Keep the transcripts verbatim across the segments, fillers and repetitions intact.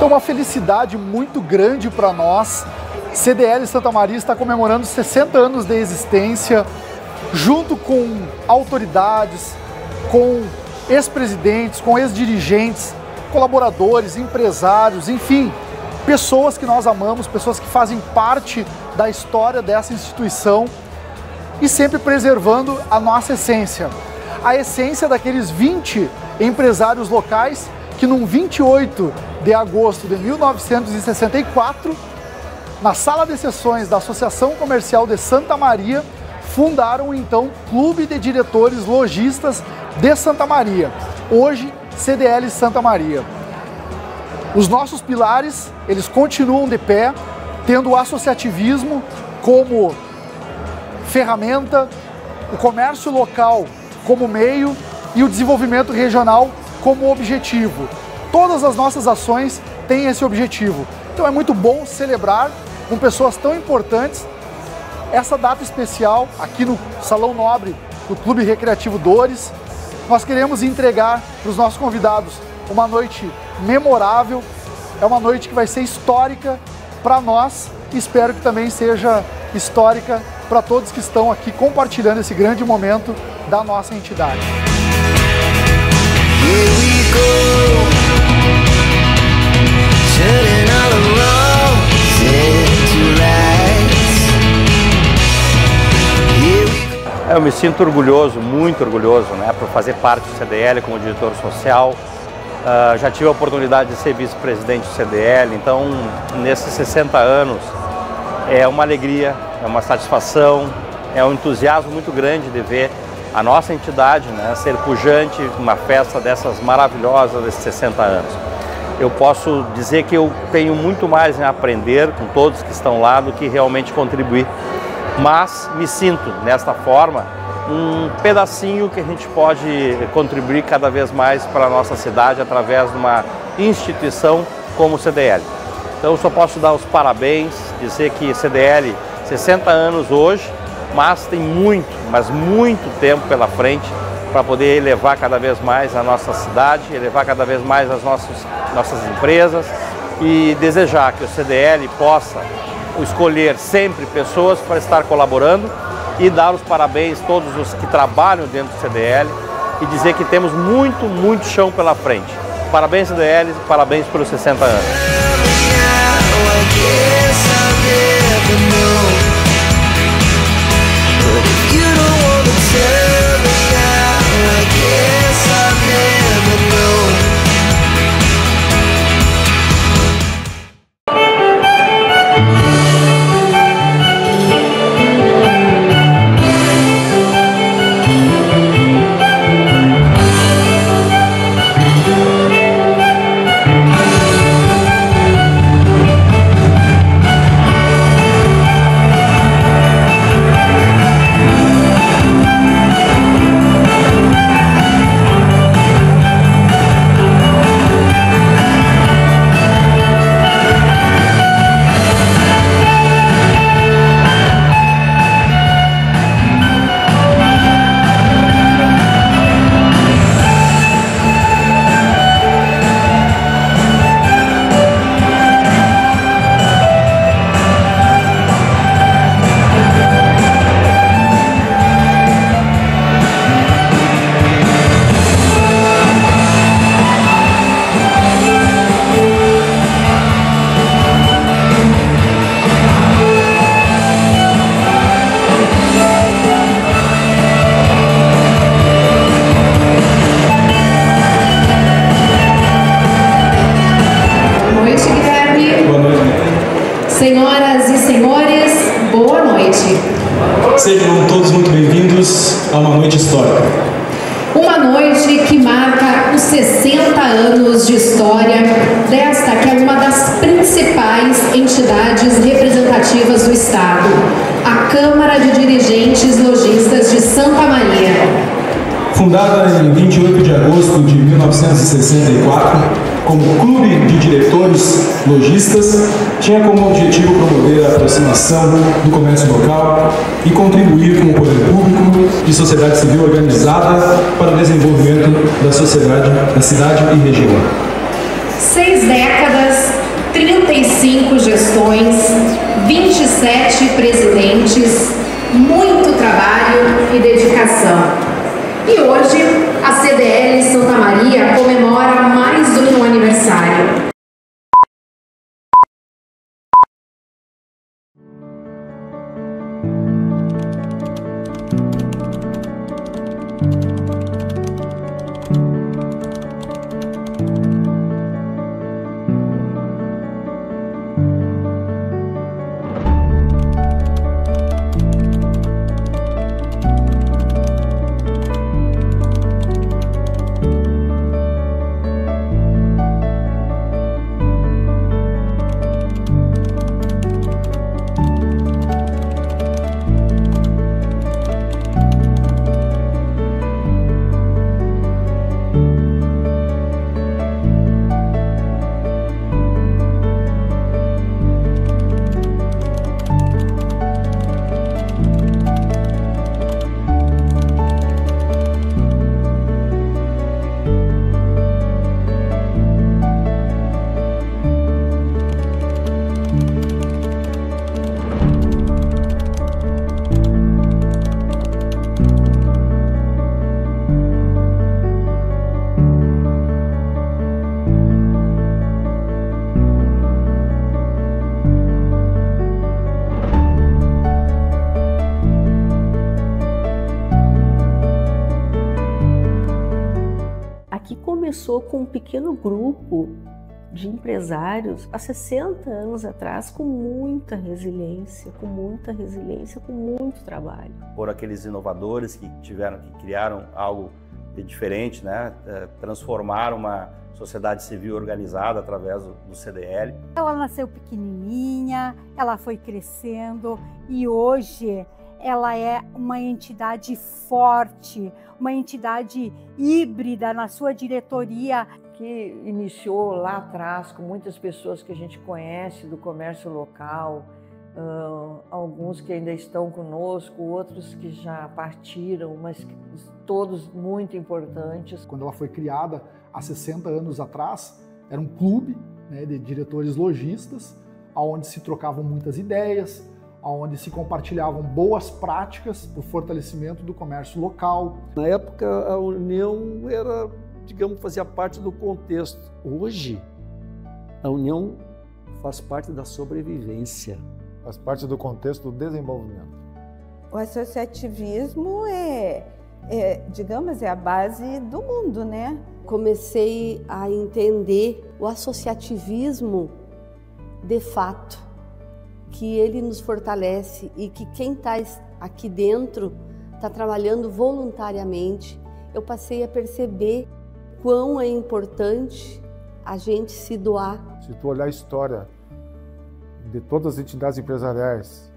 uma felicidade muito grande para nós. C D L Santa Maria está comemorando sessenta anos de existência, junto com autoridades, com ex-presidentes, com ex-dirigentes, colaboradores, empresários, enfim, pessoas que nós amamos, pessoas que fazem parte da história dessa instituição e sempre preservando a nossa essência. A essência daqueles vinte empresários locais que, num vinte e oito de agosto de mil novecentos e sessenta e quatro, na sala de sessões da Associação Comercial de Santa Maria, fundaram então o Clube de Diretores Lojistas de Santa Maria, hoje C D L Santa Maria. Os nossos pilares, eles continuam de pé, tendo o associativismo como ferramenta, o comércio local como meio e o desenvolvimento regional como objetivo. Todas as nossas ações têm esse objetivo. Então é muito bom celebrar com pessoas tão importantes essa data especial aqui no Salão Nobre do Clube Recreativo Dores. Nós queremos entregar para os nossos convidados uma noite memorável, é uma noite que vai ser histórica para nós e espero que também seja histórica para todos que estão aqui compartilhando esse grande momento da nossa entidade. Eu me sinto orgulhoso, muito orgulhoso, né, por fazer parte do C D L como diretor social. Uh, já tive a oportunidade de ser vice-presidente do C D L, então nesses sessenta anos é uma alegria, é uma satisfação, é um entusiasmo muito grande de ver a nossa entidade, né, ser pujante, uma festa dessas maravilhosas desses sessenta anos. Eu posso dizer que eu tenho muito mais a aprender com todos que estão lá do que realmente contribuir. Mas me sinto, desta forma, um pedacinho que a gente pode contribuir cada vez mais para a nossa cidade através de uma instituição como o C D L. Então eu só posso dar os parabéns, dizer que C D L, sessenta anos hoje, mas tem muito, mas muito tempo pela frente para poder elevar cada vez mais a nossa cidade, elevar cada vez mais as nossas, nossas empresas e desejar que o C D L possa escolher sempre pessoas para estar colaborando e dar os parabéns a todos os que trabalham dentro do C D L e dizer que temos muito, muito chão pela frente. Parabéns C D L, parabéns pelos sessenta anos. Senhoras e senhores, boa noite. Sejam todos muito bem-vindos a uma noite histórica. Uma noite que marca os sessenta anos de história desta que é uma das principais entidades representativas do Estado, a Câmara de Dirigentes Lojistas de Santa Maria. Fundada em vinte e oito de agosto de mil novecentos e sessenta e quatro, como Clube de Diretores Lojistas, tinha como objetivo promover a aproximação do comércio local e contribuir com o poder público e sociedade civil organizada para o desenvolvimento da sociedade, da cidade e região. Seis décadas trinta e cinco gestões, vinte e sete presidentes, muito trabalho e dedicação. E hoje a C D L Santa Maria comemora mais um aniversário. Aqui começou com um pequeno grupo de empresários há sessenta anos atrás, com muita resiliência, com muita resiliência, com muito trabalho. Por aqueles inovadores que tiveram, que criaram algo de diferente, né? Transformaram uma sociedade civil organizada através do C D L. Ela nasceu pequenininha, ela foi crescendo e hoje ela é uma entidade forte, uma entidade híbrida na sua diretoria. Que iniciou lá atrás com muitas pessoas que a gente conhece do comércio local, uh, alguns que ainda estão conosco, outros que já partiram, mas todos muito importantes. Quando ela foi criada há sessenta anos atrás, era um clube, né, de diretores lojistas, onde se trocavam muitas ideias, onde se compartilhavam boas práticas para o fortalecimento do comércio local. Na época, a União era, digamos, fazia parte do contexto. Hoje, a União faz parte da sobrevivência. Faz parte do contexto do desenvolvimento. O associativismo é, é, digamos, é a base do mundo, né? Comecei a entender o associativismo de fato, que ele nos fortalece e que quem está aqui dentro está trabalhando voluntariamente. Eu passei a perceber quão é importante a gente se doar. Se tu olhar a história de todas as entidades empresariais,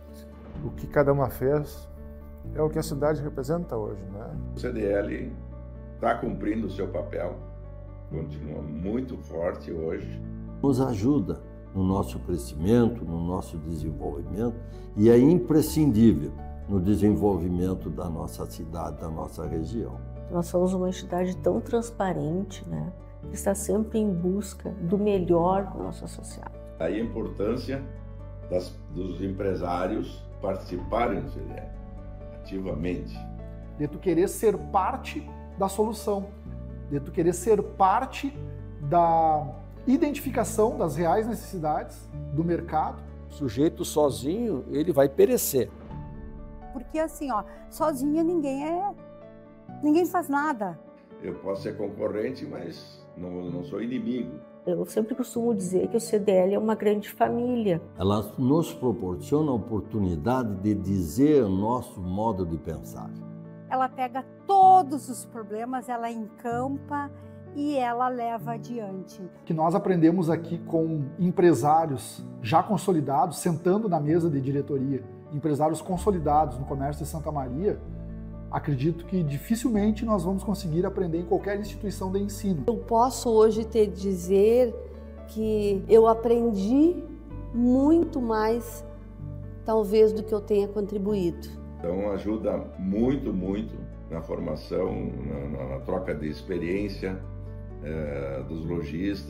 o que cada uma fez é o que a cidade representa hoje, né? O C D L está cumprindo o seu papel, continua muito forte hoje. Nos ajuda no nosso crescimento, no nosso desenvolvimento, e é imprescindível no desenvolvimento da nossa cidade, da nossa região. Nós somos uma entidade tão transparente, né, que está sempre em busca do melhor para o nosso associado. Aí a importância das, dos empresários participarem do C D L, ativamente. De tu querer ser parte da solução, de tu querer ser parte da identificação das reais necessidades do mercado. O sujeito sozinho, ele vai perecer. Porque assim, ó, sozinho ninguém é, ninguém faz nada. Eu posso ser concorrente, mas não, não sou inimigo. Eu sempre costumo dizer que o C D L é uma grande família. Ela nos proporciona a oportunidade de dizer o nosso modo de pensar. Ela pega todos os problemas, ela encampa e ela leva adiante. Que nós aprendemos aqui com empresários já consolidados, sentando na mesa de diretoria, empresários consolidados no comércio de Santa Maria, acredito que dificilmente nós vamos conseguir aprender em qualquer instituição de ensino. Eu posso hoje te dizer que eu aprendi muito mais, talvez, do que eu tenha contribuído. Então ajuda muito, muito na formação, na, na, na troca de experiência, É, dos lojistas.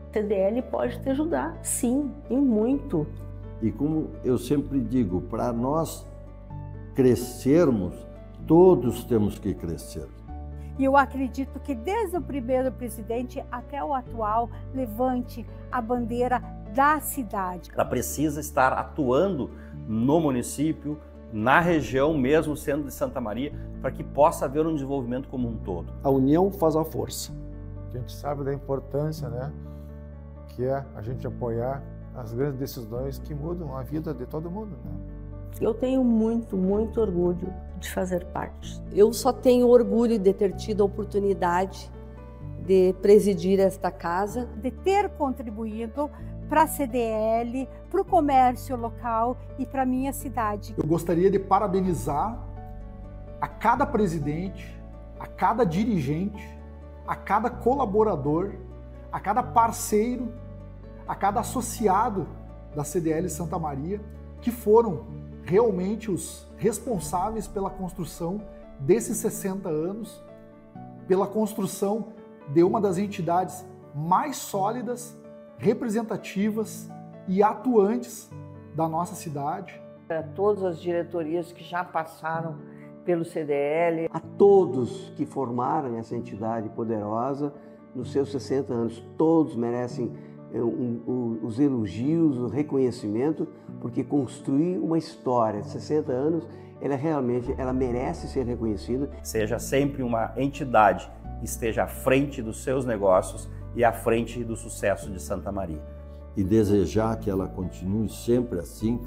A C D L pode te ajudar, sim, e muito. E como eu sempre digo, para nós crescermos, todos temos que crescer. E eu acredito que desde o primeiro presidente até o atual, levante a bandeira da cidade. Ela precisa estar atuando no município, na região, mesmo sendo de Santa Maria, para que possa haver um desenvolvimento como um todo. A união faz a força. A gente sabe da importância, né, que é a gente apoiar as grandes decisões que mudam a vida de todo mundo, né? Eu tenho muito, muito orgulho de fazer parte. Eu só tenho orgulho de ter tido a oportunidade de presidir esta casa. De ter contribuído para a C D L, para o comércio local e para a minha cidade. Eu gostaria de parabenizar a cada presidente, a cada dirigente, a cada colaborador, a cada parceiro, a cada associado da C D L Santa Maria, que foram realmente os responsáveis pela construção desses sessenta anos, pela construção de uma das entidades mais sólidas, representativas e atuantes da nossa cidade. Para todas as diretorias que já passaram pelo C D L. A todos que formaram essa entidade poderosa nos seus sessenta anos, todos merecem um, um, os elogios, o reconhecimento, porque construir uma história de sessenta anos, ela realmente ela merece ser reconhecida. Seja sempre uma entidade que esteja à frente dos seus negócios e à frente do sucesso de Santa Maria. E desejar que ela continue sempre assim,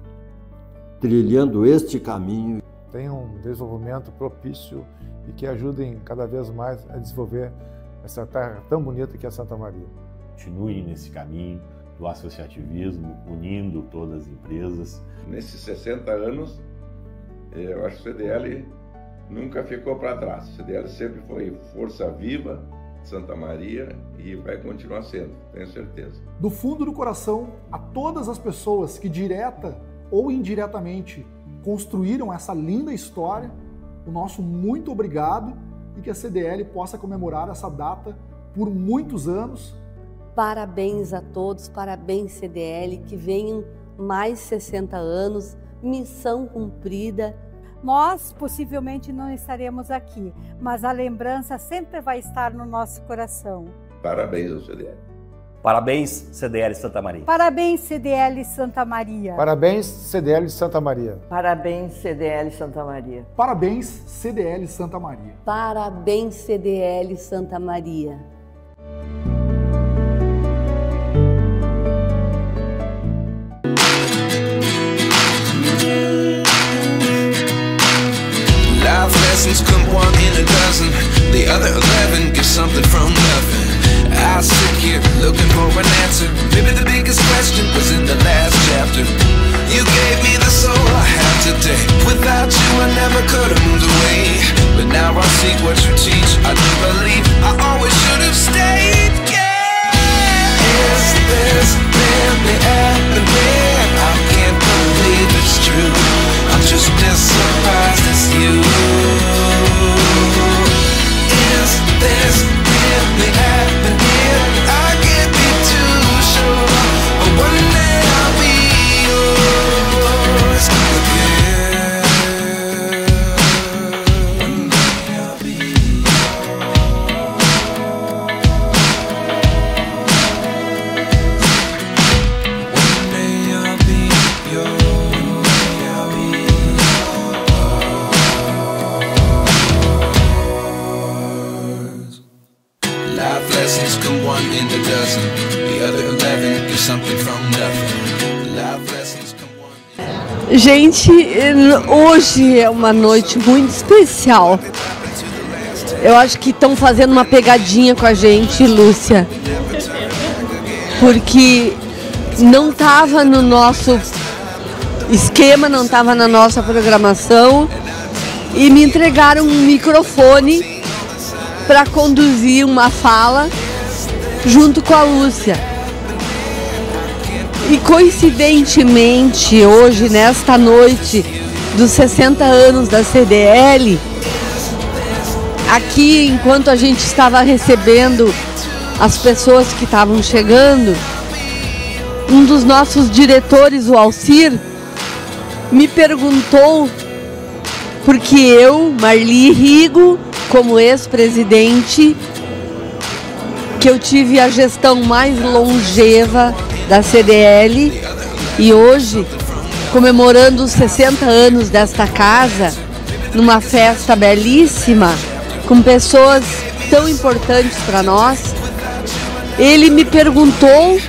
trilhando este caminho. Tenha um desenvolvimento propício e que ajudem cada vez mais a desenvolver essa terra tão bonita que é Santa Maria. Continue nesse caminho do associativismo, unindo todas as empresas. Nesses sessenta anos, eu acho que o C D L nunca ficou para trás. O C D L sempre foi força viva de Santa Maria e vai continuar sendo, tenho certeza. Do fundo do coração, a todas as pessoas que direta ou indiretamente construíram essa linda história, o nosso muito obrigado e que a C D L possa comemorar essa data por muitos anos. Parabéns a todos, parabéns C D L, que venham mais sessenta anos, missão cumprida. Nós possivelmente não estaremos aqui, mas a lembrança sempre vai estar no nosso coração. Parabéns ao C D L. Parabéns, C D L Santa Maria. Parabéns, C D L Santa Maria. Parabéns, C D L Santa Maria. Parabéns, C D L Santa Maria. Parabéns, C D L Santa Maria. Parabéns, C D L Santa Maria. Life lessons come one in a dozen. The other eleven get something from nothing. I sit here looking for an answer. Maybe the biggest question was in the last chapter. You gave me the soul I have today. Without you I never could have moved away. But now I see what you teach. I do believe I always should have stayed. Yeah. Is this really happening? I can't believe it's true. I'm just as surprised as you. Is this really happening? I can't be too sure, but one day I'll be yours again. One day I'll be yours. One day I'll be yours. Life lessons come one in a dozen. The other eleven get something from nothing. Life lessons come one. Gente, hoje é uma noite muito especial. Eu acho que estão fazendo uma pegadinha com a gente, Lúcia. Porque não estava no nosso esquema, não estava na nossa programação. E me entregaram um microfone para conduzir uma fala junto com a Lúcia. E coincidentemente, hoje, nesta noite dos sessenta anos da C D L, aqui, enquanto a gente estava recebendo as pessoas que estavam chegando, um dos nossos diretores, o Alcir, me perguntou, porque eu, Marli Rigo, como ex-presidente, que eu tive a gestão mais longeva da C D L e hoje, comemorando os sessenta anos desta casa, numa festa belíssima, com pessoas tão importantes para nós, ele me perguntou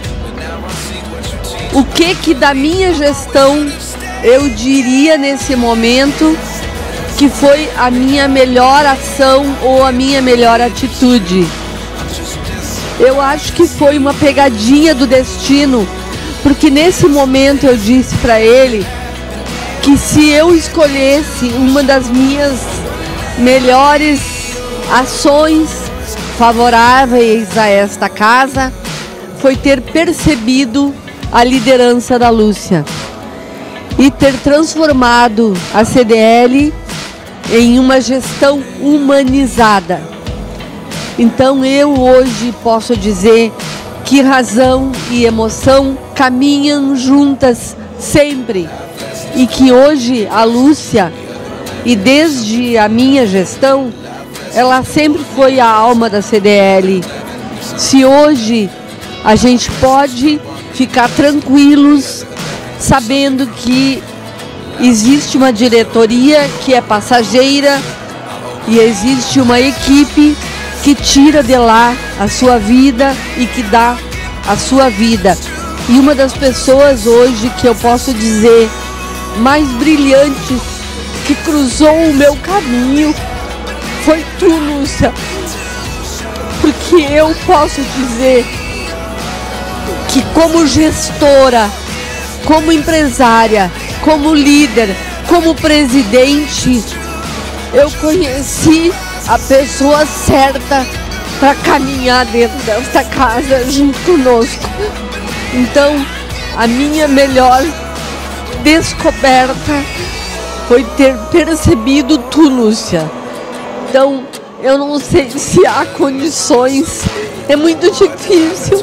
o que que da minha gestão eu diria nesse momento que foi a minha melhor ação ou a minha melhor atitude. Eu acho que foi uma pegadinha do destino, porque nesse momento eu disse para ele que se eu escolhesse uma das minhas melhores ações favoráveis a esta casa, foi ter percebido a liderança da Lúcia e ter transformado a C D L em uma gestão humanizada. Então eu hoje posso dizer que razão e emoção caminham juntas sempre, e que hoje a Lúcia, e desde a minha gestão, ela sempre foi a alma da C D L. Se hoje a gente pode ficar tranquilos sabendo que existe uma diretoria que é passageira e existe uma equipe que tira de lá a sua vida e que dá a sua vida. E uma das pessoas hoje que eu posso dizer mais brilhantes que cruzou o meu caminho foi tu, Lúcia. Porque eu posso dizer que como gestora, como empresária, como líder, como presidente, eu conheci a pessoa certa para caminhar dentro desta casa junto conosco. Então, a minha melhor descoberta foi ter percebido tu, Lúcia. Então, eu não sei se há condições, é muito difícil.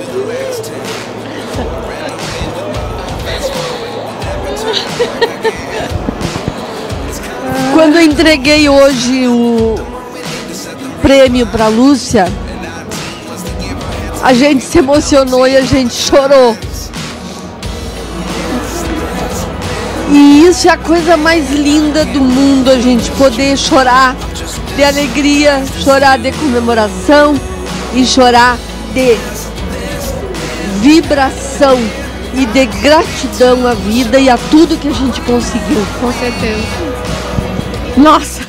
Quando eu entreguei hoje o prêmio para a Lúcia, a gente se emocionou e a gente chorou. E isso é a coisa mais linda do mundo, a gente poder chorar de alegria, chorar de comemoração e chorar de vibração e de gratidão à vida e a tudo que a gente conseguiu. Com certeza. Nossa!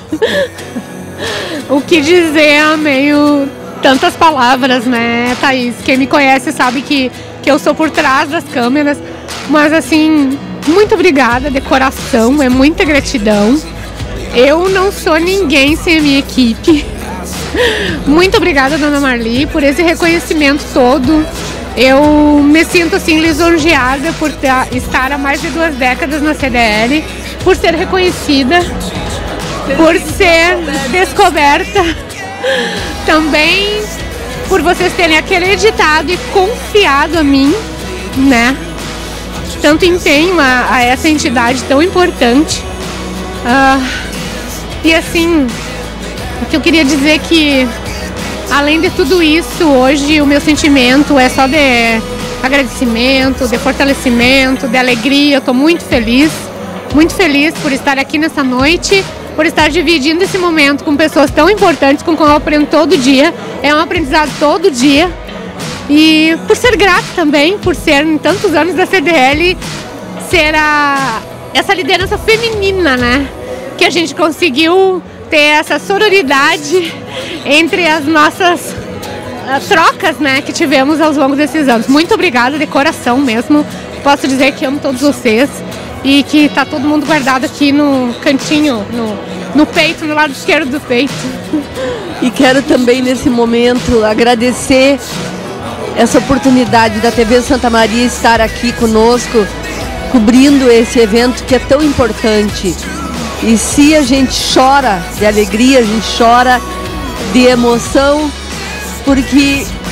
O que dizer, é meio tantas palavras, né, Thaís? Quem me conhece sabe que, que eu sou por trás das câmeras, mas assim, muito obrigada de coração, é muita gratidão. Eu não sou ninguém sem a minha equipe. Muito obrigada, dona Marli, por esse reconhecimento todo. Eu me sinto assim lisonjeada por estar há mais de duas décadas na C D L, por ser reconhecida, por ser descoberta, também por vocês terem acreditado e confiado a mim, né? Tanto empenho a, a essa entidade tão importante. Uh, e assim, o que eu queria dizer é que, além de tudo isso, hoje o meu sentimento é só de agradecimento, de fortalecimento, de alegria. Eu estou muito feliz, muito feliz por estar aqui nessa noite, por estar dividindo esse momento com pessoas tão importantes com quem eu aprendo todo dia. É um aprendizado todo dia. E por ser grata também, por ser em tantos anos da C D L, ser a, essa liderança feminina, né? Que a gente conseguiu ter essa sororidade entre as nossas uh, trocas, né, que tivemos ao longo desses anos. Muito obrigada de coração mesmo. Posso dizer que amo todos vocês e que está todo mundo guardado aqui no cantinho, no, no peito, no lado esquerdo do peito. E quero também nesse momento agradecer essa oportunidade da T V Santa Maria estar aqui conosco, cobrindo esse evento que é tão importante. E se a gente chora de alegria, a gente chora de emoção, porque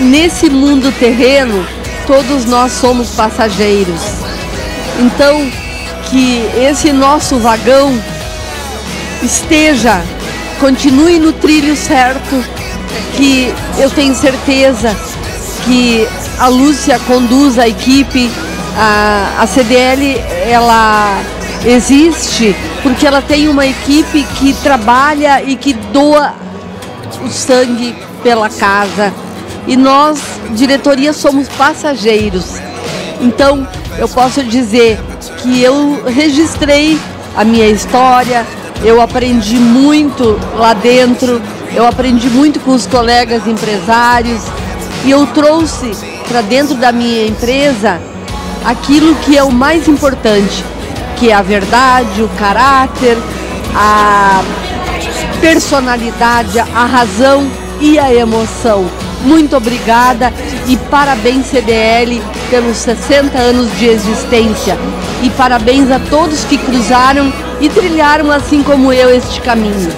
nesse mundo terreno, todos nós somos passageiros. Então, que esse nosso vagão esteja, continue no trilho certo, que eu tenho certeza que a Lúcia conduz a equipe, a, a C D L, ela existe porque ela tem uma equipe que trabalha e que doa o sangue pela casa. E nós, diretoria, somos passageiros. Então, eu posso dizer que eu registrei a minha história, eu aprendi muito lá dentro, eu aprendi muito com os colegas empresários e eu trouxe para dentro da minha empresa aquilo que é o mais importante, que é a verdade, o caráter, a personalidade, a razão e a emoção. Muito obrigada e parabéns C D L pelos sessenta anos de existência e parabéns a todos que cruzaram e trilharam assim como eu este caminho.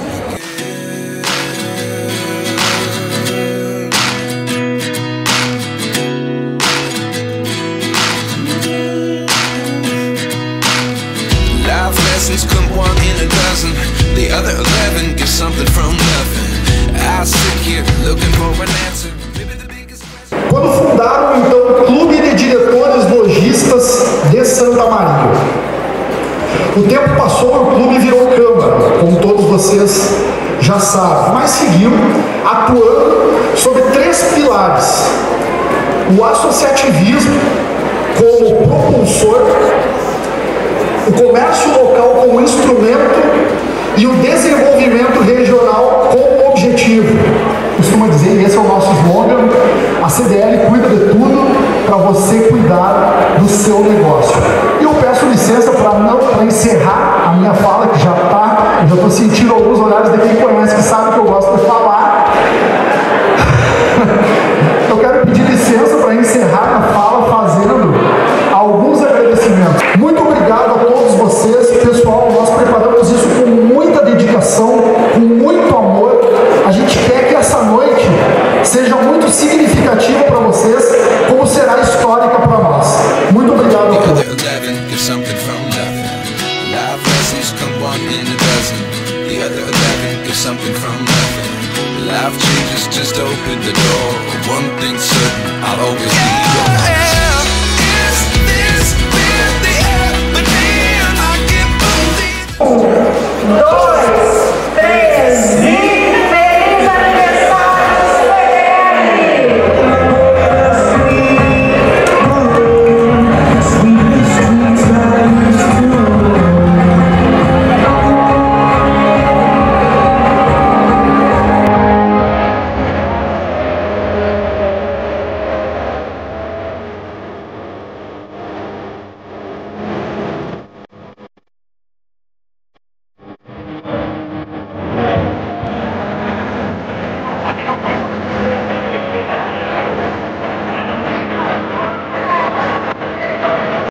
Life lessons come one in a dozen, the other eleven get something from nothing. I sit here looking for an answer. Quando fundaram então o Clube de Diretores Lojistas de Santa Maria. O tempo passou e o clube virou Câmara, como todos vocês já sabem, mas seguiu atuando sobre três pilares: o associativismo como propulsor, o comércio local como instrumento e o desenvolvimento regional como objetivo. Costuma dizer, esse é o nosso slogan, a C D L cuida de tudo para você cuidar do seu negócio. E eu peço licença para não pra encerrar a minha fala, que já está, eu já estou sentindo alguns olhares de quem conhece, que sabe que eu gosto de falar. Eu quero pedir licença para encerrar a fala fazendo alguns agradecimentos. Muito obrigado a todos vocês, pessoal, nós preparamos isso com muita dedicação, com muito amor. A gente quer que essa noite seja muito significativa para vocês, como será histórica para nós. Muito obrigado a todos. Life changes, just open the door. One thing certain, I'll always be yours.